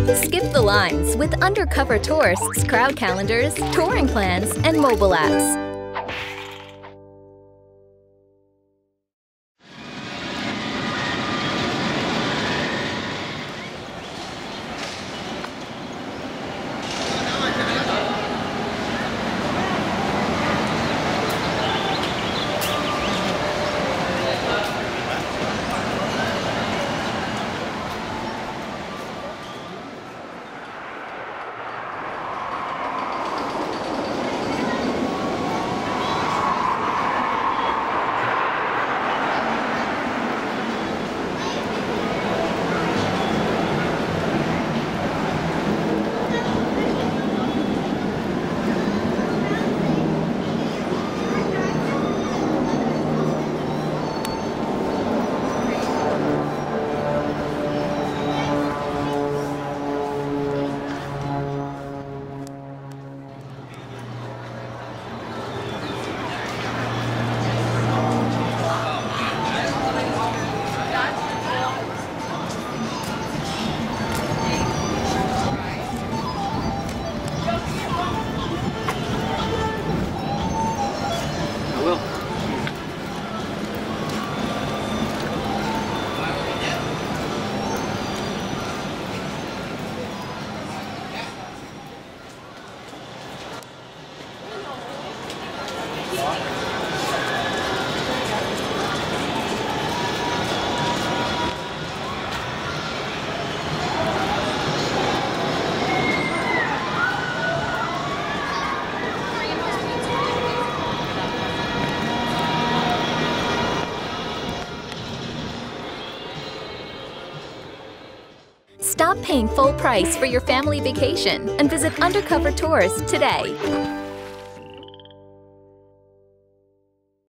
Skip the lines with Undercover Tourists crowd calendars, touring plans, and mobile apps. Stop paying full price for your family vacation and visit Undercover Tours today.